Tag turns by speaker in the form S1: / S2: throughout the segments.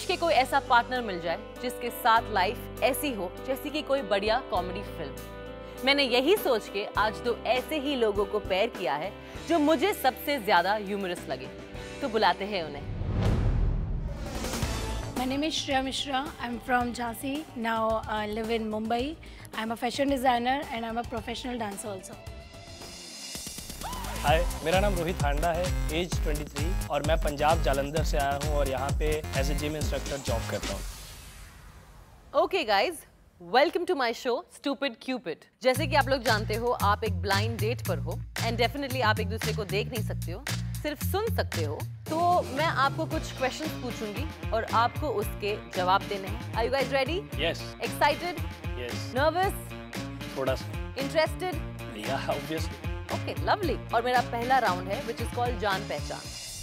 S1: के कोई ऐसा पार्टनर मिल जाए जिसके साथ लाइफ ऐसी हो जैसी कि कोई बढ़िया कॉमेडी फिल्म। मैंने यही सोच के आज 2 ऐसे ही लोगों को पेयर किया है जो मुझे सबसे ज्यादा ह्यूमरस लगे। तो बुलाते हैं उन्हें।
S2: My name is Shreya Mishra. I'm from Jhansi. Now I live in Mumbai. I'm a fashion designer and I'm a professional dancer also.
S3: हाय, मेरा नाम रोहित हांडा है, एज 23 और मैं पंजाब जालंधर से आया हूँ और यहाँ पे as a gym instructor job करता हूँ।
S1: Okay guys, welcome to my show stupid cupid. जैसे कि आप लोग जानते हो, आप एक ब्लाइंड डेट पर हो एंड डेफिनेटली आप एक दूसरे को देख नहीं सकते हो, सिर्फ सुन सकते हो। तो मैं आपको कुछ क्वेश्चंस पूछूंगी और आपको उसके जवाब देने हैं। Are you guys ready?
S3: Yes.
S1: Excited?
S3: Yes.
S1: Nervous?
S3: थोड़ा सा।
S1: इंटरेस्टेड?
S3: या ऑब्वियसली।
S1: Okay, lovely. और मेरा पहला राउंड है विच इज कॉल्ड जान पहचान।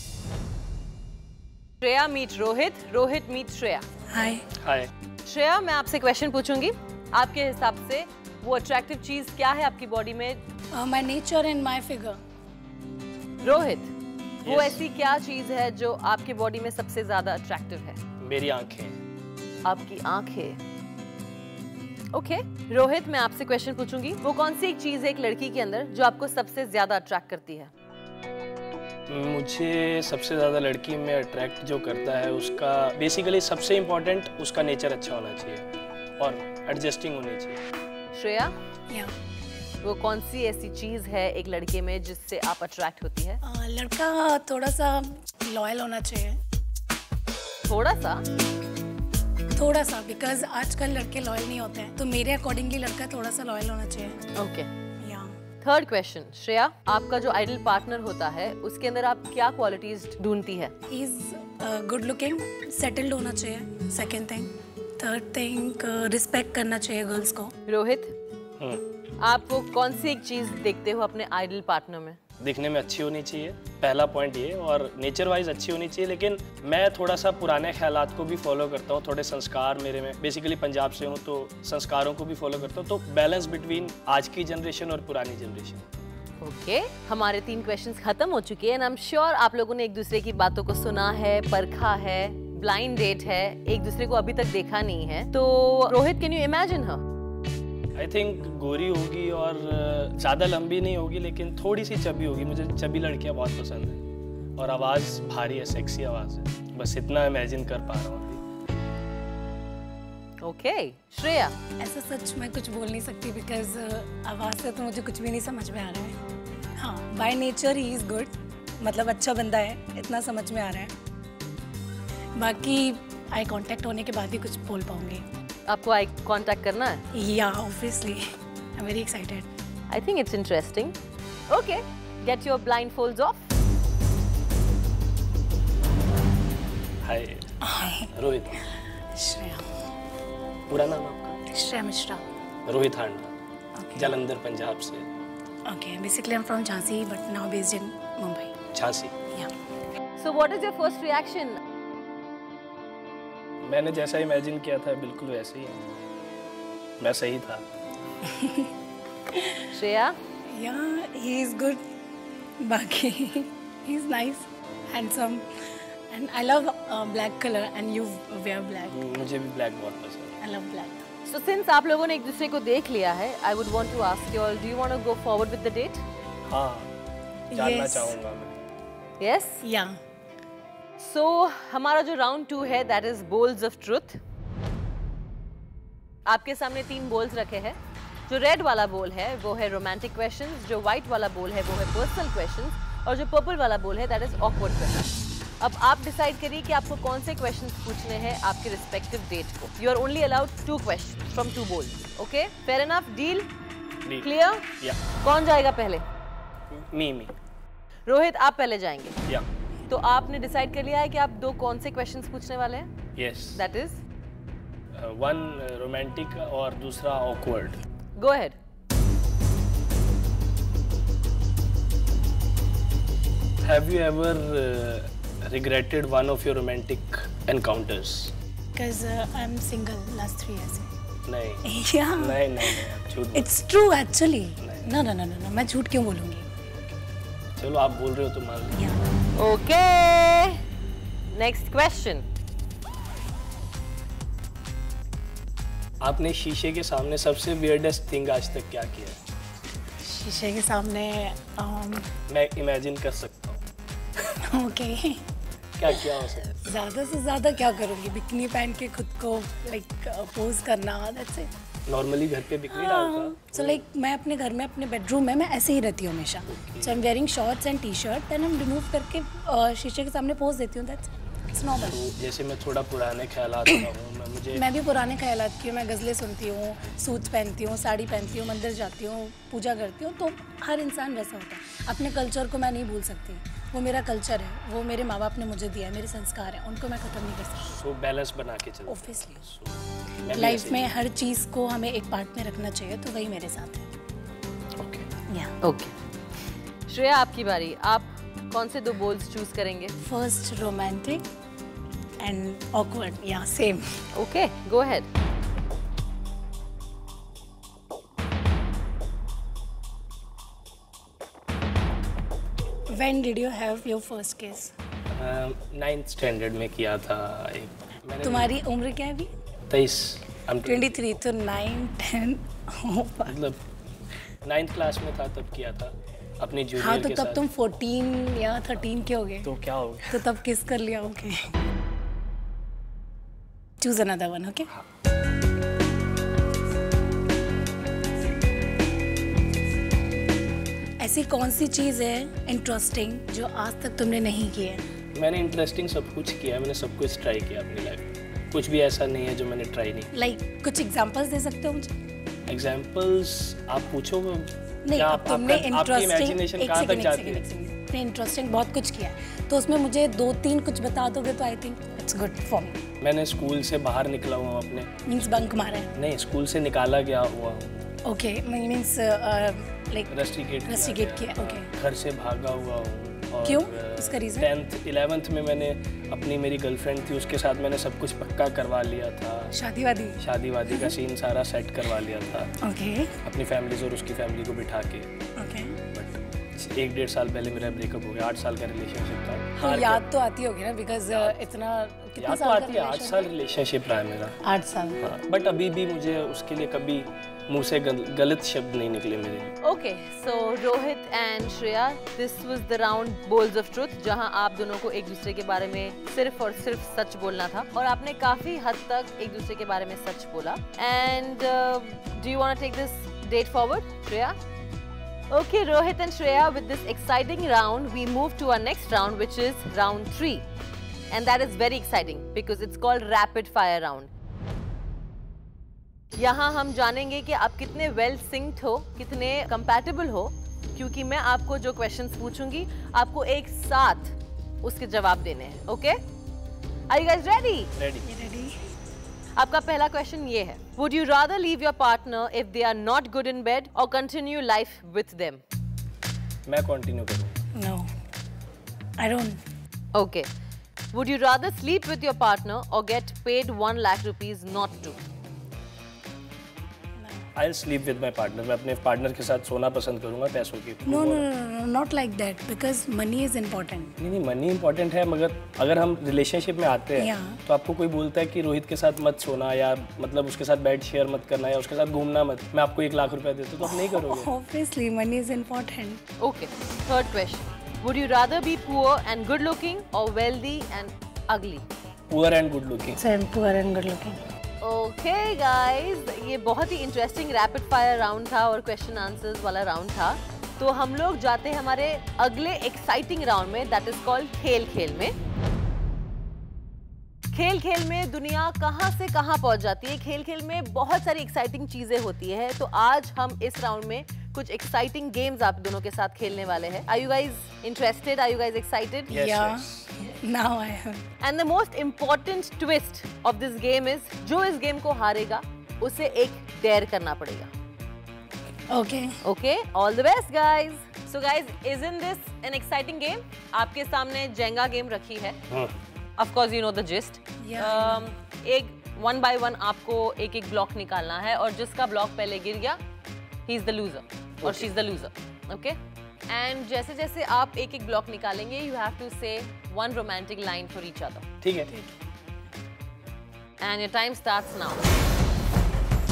S1: Shreya meet Rohit, Rohit meet Shreya.
S2: Hi.
S3: Hi.
S1: Shreya, मैं आपसे क्वेश्चन पूछूंगी। आपके हिसाब से वो अट्रैक्टिव चीज क्या है आपकी बॉडी में?
S2: My nature and my figure.
S1: Rohit, वो
S3: Yes.
S1: ऐसी क्या चीज है जो आपके बॉडी में सबसे ज्यादा अट्रैक्टिव है?
S3: मेरी आंखें।
S1: आपकी आंखें। ओके, रोहित, मैं आपसे क्वेश्चन पूछूंगी। वो कौन सी एक चीज है एक लड़की के अंदर जो आपको सबसे ज्यादा अट्रैक्ट करती है?
S3: मुझे सबसे ज़्यादा लड़की में अट्रैक्ट जो करता है उसका बेसिकली सबसे इम्पोर्टेंट उसका नेचर अच्छा होना चाहिए और एडजस्टिंग होनी चाहिए।
S1: श्रेया,
S2: Yeah.
S1: वो कौन सी ऐसी चीज है एक लड़के में जिससे आप अट्रैक्ट होती है?
S2: लड़का थोड़ा सा लॉयल होना चाहिए।
S1: थोड़ा सा,
S2: बिकॉज आजकल लड़के लॉयल नहीं होते हैं, तो मेरे अकॉर्डिंगली लड़का थोड़ा सा लॉयल होना चाहिए।
S1: ओके।
S2: या
S1: थर्ड क्वेश्चन, श्रेया, आपका जो आइडल पार्टनर होता है उसके अंदर आप क्या क्वालिटीज ढूंढती है?
S2: He is good looking, settled होना चाहिए। Second thing. Third thing, respect करना चाहिए गर्ल्स को।
S1: रोहित, आप वो कौन सी एक चीज देखते हो अपने आइडल पार्टनर में?
S3: दिखने में अच्छी होनी चाहिए, पहला पॉइंट ये, और नेचर वाइज अच्छी होनी चाहिए। लेकिन मैं थोड़ा सा पुराने ख्यालात को भी फॉलो करता हूँ, थोड़े संस्कार मेरे में, बेसिकली पंजाब से हूँ तो संस्कारों को भी फॉलो करता हूँ, तो बैलेंस बिटवीन आज की जनरेशन और पुरानी जनरेशन।
S1: ओके, हमारे 3 क्वेश्चंस खत्म हो चुके हैं। आई एम श्योर आप लोगों ने एक दूसरे की बातों को सुना है, परखा है, ब्लाइंड डेट है, एक दूसरे को अभी तक देखा नहीं है। तो Rohit, can you imagine her?
S3: I think गोरी होगी और ज़्यादा लंबी नहीं होगी, लेकिन थोड़ी सी चबी होगी। मुझे चबी लड़कियां बहुत पसंद है और आवाज़ भारी है, सेक्सी आवाज़ है। बस इतना इमेजिन कर पा रहा हूँ अभी।
S1: ओके, श्रेया।
S2: ऐसा सच मैं कुछ बोल नहीं सकती बिकॉज आवाज़ से तो मुझे कुछ भी नहीं समझ में आ रहा है। हाँ, by nature he is good, मतलब अच्छा बंदा है, इतना समझ में आ रहा है। बाकी आई कांटेक्ट होने के बाद ही कुछ बोल पाऊंगी।
S1: आपको आई कांटेक्ट करना है?
S2: Yeah obviously, I am very excited.
S1: I think it's interesting. Okay, get your blindfolds off.
S3: Hi. Rohit.
S2: Shreya.
S3: पूरा नाम आपका?
S2: श्रेया मिश्रा।
S3: रोहित हांडा, जालंधर पंजाब से।
S2: Okay, basically I am from Jhansi but now based in Mumbai.
S3: Jhansi.
S2: Yeah.
S1: So what is your first reaction?
S3: मैंने जैसा imagine किया था बिल्कुल वैसे ही है। मैं सही था।
S1: श्रेया?
S2: या, ही इज गुड, बाकी he is nice, handsome and I love black colour and you wear black.
S3: मुझे भी ब्लैक बहुत पसंद है।
S2: I love black.
S1: So since आप लोगों ने एक दूसरे को देख लिया है, I would want to ask you all, do you want to go forward with the date?
S3: हाँ, जानना
S2: Yes.
S3: चाहूँगा मैं।
S1: यस?
S2: या।
S1: सो हमारा जो राउंड 2 है that is bowls of truth. आपके सामने 3 बोल्स रखे हैं। जो रेड वाला बोल है वो है रोमांटिक क्वेश्चंस, जो व्हाइट वाला बोल है वो है पर्सनल क्वेश्चंस, और जो पर्पल वाला बोल है दैट इज ऑकवर्ड क्वेश्चंस। अब आप डिसाइड करिए कि आपको कौन से क्वेश्चंस पूछने हैं आपके रिस्पेक्टिव डेट को। You are only allowed 2 questions from 2 bowls. Okay, fair enough? Deal? Clear?
S3: Yeah.
S1: कौन जाएगा पहले?
S3: मी।
S1: रोहित, आप पहले जाएंगे।
S3: या।
S1: तो आपने डिसाइड कर लिया है कि आप 2 कौन से क्वेश्चंस पूछने वाले हैं?
S3: Yes.
S1: That is?
S3: One romantic और दूसरा awkward.
S1: Go ahead.
S3: Have you ever regretted one of your romantic encounters?
S2: Because I'm single last 3 years.
S3: नहीं।
S2: Yeah.
S3: नहीं, झूठ बोल।
S2: It's true actually. No, मैं झूठ क्यों बोलूँगी?
S3: चलो आप बोल रहे हो तो मान लो।
S2: Yeah.
S1: Okay. Next question.
S3: आपने शीशे के सामने सबसे वियर्डेस्ट थिंग आज तक क्या किया है?
S2: शीशे के सामने
S3: मैं इमेजिन कर सकता हूँ।
S2: ओके
S3: क्या किया हो सकता?
S2: ज़्यादा से ज़्यादा क्या करूँगी, बिकनी पहन के खुद को लाइक पोज करना, दैट्स इट।
S3: नॉर्मली घर पे बिकनी डालता।
S2: सो लाइक मैं अपने घर में अपने बेडरूम में मैं ऐसे ही रहती हूँ हमेशा। So I am wearing shorts and T shirt, then हम रिमूव करके शीशे के सामने पोज देती हूँ, दैट्स इट्स नॉर्मल।
S3: तो जैसे मैं थोड़ा पुराने ख्यालात का हूँ,
S2: मैं भी पुराने ख्यालात की हूँ, मैं गज़लें सुनती हूँ, सूट्स पहनती हूँ, साड़ी पहनती हूँ, मंदिर जाती हूँ, पूजा करती हूँ, तो हर इंसान वैसा होता है। अपने कल्चर को मैं नहीं भूल सकती, वो मेरा कल्चर है, वो मेरे माँ बाप ने मुझे दिया है, मेरे संस्कार हैं, उनको मैं ख़त्म नहीं कर सकती।
S3: सो बैलेंस बना के चलते।
S2: ऑब्वियसली लाइफ में हर चीज़ को हमें एक पार्ट में रखना चाहिए, तो वही मेरे साथ है।
S3: ओके
S2: या
S1: ओके श्रेया, आपकी बारी। आप कौन से 2 बोल्स चूज करेंगे?
S2: फर्स्ट रोमांटिक एंड ऑकवर्ड, या same.
S1: Okay, go ahead.
S2: When did you have your first kiss?
S3: 9th standard में किया था एक।
S2: तुम्हारी उम्र क्या है अभी?
S3: 23।
S2: 23, तो 9, 10
S3: मतलब 9th क्लास में था तब किया था अपनी जूनियर
S2: हाँ, तो
S3: के
S2: तब
S3: साथ।
S2: तुम 14 या 13 के हो गए।
S3: तो क्या हो गया?
S2: तो तब किस कर लिया? Okay, choose another one. Okay, ऐसी कौन सी चीज़ है इंटरेस्टिंग जो आज तक तुमने नहीं की है?
S3: मैंने इंटरेस्टिंग सब कुछ किया, मैंने सब कुछ ट्राई किया अपनी लाइफ में। कुछ भी ऐसा नहीं है जो मैंने ट्राई नहीं।
S2: लाइक कुछ एग्जांपल्स दे सकते हो मुझे?
S3: एग्जांपल्स आप पूछो।
S2: नहीं, अब तुमने
S3: आपकी इमेजिनेशन कहाँ तक जाती है?
S2: तुमने इंटरेस्टिंग बहुत कुछ किया है, तो उसमें मुझे 2-3 कुछ बता दोगे तो I think it's good for me.
S3: मैंने स्कूल से बाहर निकला हुआ अपने।
S2: मींस बंक मारा है?
S3: नहीं, स्कूल से निकाला गया हुआ हूँ।
S2: ओके, मींस लाइक रस्टिकेट किया। ओके,
S3: घर से भागा हुआ हूँ।
S2: क्यों? उसका रीजन?
S3: 10th 11th में मैंने अपनी मेरी गर्लफ्रेंड थी, उसके साथ मैंने सब कुछ पक्का करवा लिया था। शादी वादी का सीन सारा सेट करवा लिया था।
S2: ओके,
S3: अपनी फैमिलीज और उसकी फैमिली को बिठा के।
S2: ओके,
S3: बट 1-1.5 साल पहले मेरा ब्रेकअप हो गया। 8 साल का रिलेशनशिप था।
S2: तो याद तो आती होगी ना, बिकॉज इतना कितना
S3: याद तो
S2: साल का
S3: आती है। 8 साल रिलेशनशिप रहा है मेरा।
S2: 8 साल।
S3: हाँ, बट अभी भी मुझे उसके लिए कभी मुंह से गलत शब्द नहीं निकले मेरे लिए।
S1: Okay, so Rohit and Shreya, this was the round bowls of truth, जहां आप दोनों को एक दूसरे के बारे में सिर्फ और सिर्फ सच बोलना था, और आपने काफी हद तक एक दूसरे के बारे में सच बोला। And do you want to take this date forward, Shreya? Okay, Rohit and Shreya, with this exciting round, we move to our next round, which is round 3. And that is very exciting because it's called rapid fire round. यहाँ हम जानेंगे कि आप कितने well synced हो, कितने compatible हो, क्योंकि मैं आपको जो क्वेश्चंस पूछूंगी, आपको एक साथ उसके जवाब देने हैं। Okay? Are you guys ready?
S3: Ready.
S1: आपका पहला क्वेश्चन ये है, Would you rather leave your partner if they are not good in bed or continue life with them?
S3: मैं कंटिन्यू करूँ।
S2: No, I don't.
S1: Okay. Would you rather sleep with your partner or get paid 1 lakh rupees not to?
S3: I'll sleep with my partner. मैं अपने partner के साथ सोना पसंद करूँगा पैसों की।
S2: No, not like that, because money is important.
S3: नहीं, मनी इम्पोर्टेंट है, मगर अगर हम रिलेशनशिप में आते हैं तो आपको कोई बोलता है कि रोहित के साथ मत सोना, या मतलब उसके साथ बेड शेयर मत करना, या उसके साथ घूमना मत, मैं आपको 1 लाख रुपए देता हूँ, तो आप नहीं करोगे।
S2: Obviously, money is important.
S1: Okay. Third question. Would you rather be poor and good looking or wealthy and ugly?
S3: Poor and good looking.
S2: Same, poor and good looking.
S1: Okay guys, ये बहुत ही इंटरेस्टिंग रैपिड फायर राउंड था और question answers वाला round था। तो हम लोग जाते हैं हमारे अगले एक्साइटिंग राउंड में, दैट इज कॉल्ड खेल खेल में। खेल खेल में दुनिया कहां से कहां पहुंच जाती है। खेल खेल में बहुत सारी एक्साइटिंग चीजें होती है। तो आज हम इस राउंड में कुछ एक्साइटिंग गेम्स आप दोनों के साथ खेलने वाले हैं। Are you guys interested? Are you guys excited?
S3: Yes,
S2: Yeah.
S3: yes.
S2: Now I am.
S1: And the most important twist of this game is, जो इस गेम को हारेगा उसे एक डेयर करना पड़ेगा।
S2: Okay.
S1: Okay, all the best guys. So guys, isn't this an exciting game? आपके सामने जेंगा गेम रखी है। Of course you know the gist.
S2: Yeah.
S1: एक 1 by 1 आपको एक एक ब्लॉक निकालना है, और जिसका ब्लॉक पहले गिर गया, he is the loser or she is the loser. Okay? And जैसे जैसे आप एक एक ब्लॉक निकालेंगे, you have to say one romantic line for each other.
S3: ठीक है।
S1: And your time starts now.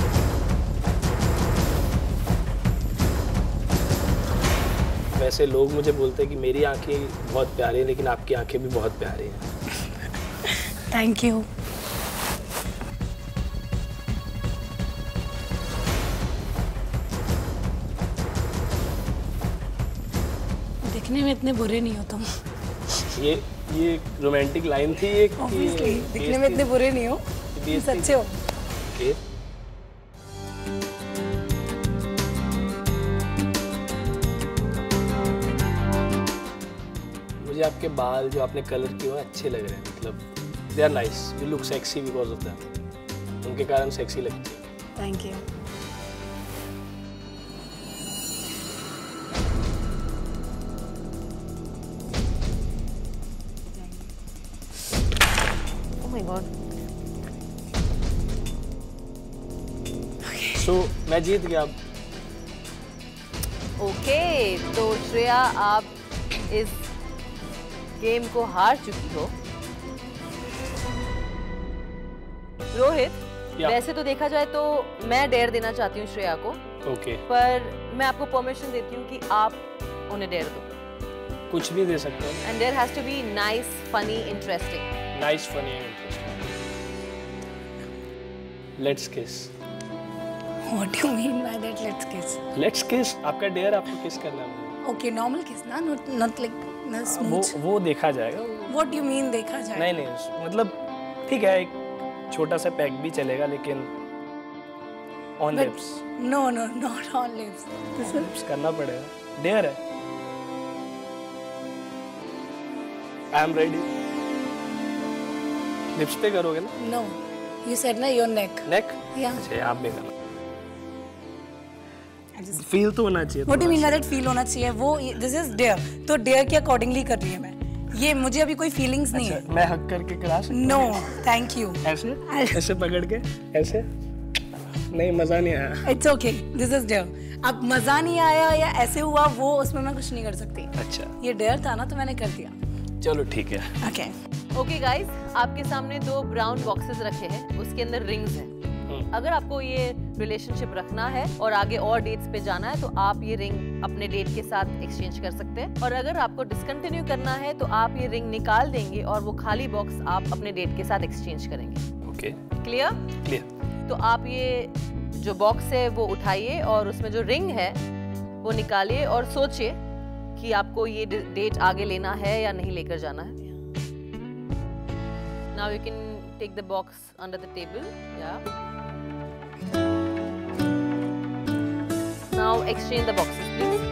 S3: वैसे लोग मुझे बोलते हैं कि मेरी आंखें बहुत प्यारी हैं, लेकिन आपकी आंखें भी बहुत प्यारी हैं।
S2: Thank you. दिखने में इतने बुरे नहीं हो तुम।
S3: ये रोमांटिक लाइन थी एक।
S2: ऑब्वियसली दिखने में इतने बुरे नहीं हो, सच्चे हो।
S3: Okay. मुझे आपके बाल जो आपने कलर किए हुए अच्छे लग रहे हैं, मतलब they are nice, you look sexy because of that, उनके कारण सेक्सी लगती है।
S2: Thank you.
S1: Oh my God.
S3: So, मैं जीत गया अब।
S1: ओके, तो श्रेया आप इस गेम को हार चुकी हो। रोहित, वैसे तो देखा जाए तो मैं डेयर देना चाहती हूँ श्रेया को।
S3: ओके।
S1: पर मैं आपको परमिशन देती हूँ कि आप उन्हें डेयर दो।
S3: कुछ भी दे सकते हैं।
S1: And there has to be nice, funny, interesting.
S3: Nice, funny and interesting. Let's kiss.
S2: What do you mean by that? Let's kiss.
S3: Let's kiss. आपका डेयर आपको किस करना है?
S2: Okay, normal kiss ना, not like smooth.
S3: वो देखा जाएगा।
S2: What do you mean देखा जाएगा?
S3: नहीं, मतलब ठीक है, एक छोटा सा पैक भी चलेगा, लेकिन on lips.
S2: No, not on lips.
S3: Lips करना पड़ेगा। डेयर है। I am ready. लिप्स पे करोगे ना?
S2: No, you said ना your neck.
S3: Neck?
S2: Yeah.
S3: अच्छा, आप भी करना। फील तो होना चाहिए।
S2: What do you mean by that? Feel होना चाहिए। वो this is dare, तो dare के अकॉर्डिंगली कर रही है मैं। ये मुझे अभी कोई फीलिंग्स नहीं है।
S3: मैं हक करके करा सकता हूँ?
S2: No, thank you.
S3: ऐसे पकड़ के ऐसे? नहीं, मजा नहीं आया।
S2: It's okay, this is dare. अब मजा नहीं आया या ऐसे हुआ, वो उसमें मैं कुछ नहीं कर सकती।
S3: अच्छा,
S2: ये dare था ना, तो मैंने कर दिया।
S3: चलो ठीक है।
S2: Okay.
S1: ओके गाइस, आपके सामने 2 ब्राउन बॉक्सेस रखे हैं, उसके अंदर रिंग्स हैं। अगर आपको ये रिलेशनशिप रखना है और आगे और डेट्स पे जाना है तो आप ये रिंग अपने डेट के साथ एक्सचेंज कर सकते हैं, और अगर आपको डिसकंटिन्यू करना है तो आप ये रिंग निकाल देंगे और वो खाली बॉक्स आप अपने डेट के साथ एक्सचेंज करेंगे।
S3: Okay,
S1: clear?
S3: क्लियर।
S1: तो आप ये जो बॉक्स है वो उठाइए और उसमें जो रिंग है वो निकालिए और सोचिए कि आपको ये डेट आगे लेना है या नहीं लेकर जाना है। Now you can take the box under the table. Yeah. Now exchange the boxes, please.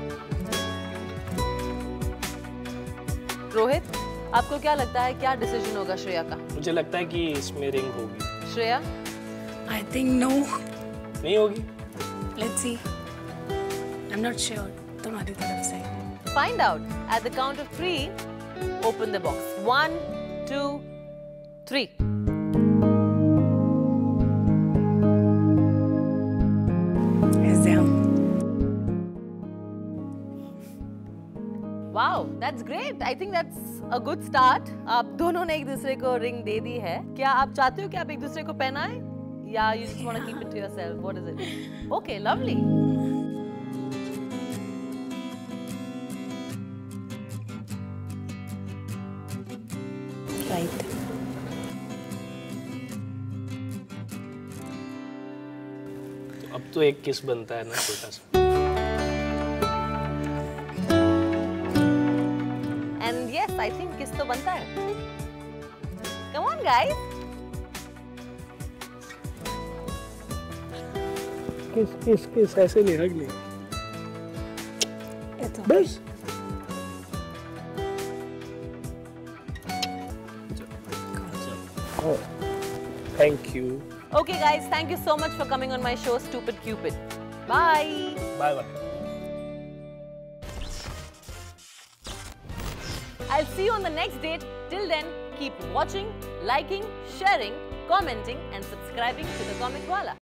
S1: Rohit, आपको क्या लगता है क्या डिसीजन होगा श्रेया का?
S3: मुझे लगता है कि इसमें रिंग होगी।
S1: श्रेया?
S2: I think no.
S3: नहीं होगी?
S2: Let's see. I'm not sure. तुम्हारी तरफ से।
S1: Find out at the count of 3. Open the box. 1, 2, 3. Wow, that's great. I think that's a good start. आप दोनों ने एक दूसरे को रिंग दे दी है। क्या आप चाहते हो कि आप एक दूसरे को पहनाएं? या you just want to keep it to yourself? What is it? Okay, lovely.
S2: Right.
S3: अब तो एक किस बनता है ना, छोटा सा।
S1: And yes, I think किस तो बनता है। Come on, guys.
S3: किस ऐसे नहीं, हग नहीं। बस। Thank you.
S1: Okay, guys, thank you so much for coming on my show, Stupid Cupid. Bye.
S3: Bye.
S1: I'll see you on the next date. Till then, keep watching, liking, sharing, commenting, and subscribing to the Comic Wallah.